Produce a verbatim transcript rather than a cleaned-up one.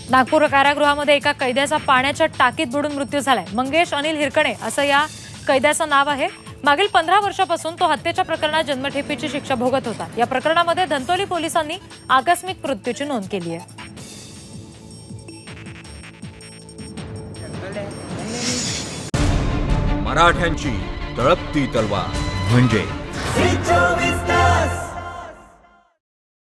नागपूर कारागृहामध्ये एका कैद्याचा पाण्याच्या टाकीत बुडून मृत्यू झालाय। मंगेश अनिल हिरकणे असं या कैद्याचं नाव आहे। मागील पंधरा वर्षापासून तो हत्येच्या प्रकरणात जन्मठेपेची शिक्षा भोगत होता। या प्रकरणामध्ये धंतोली पोलिसांनी आकस्मिक मृत्यूची नोंद केली आहे। मराठ्यांची तळपती तलवार म्हणजे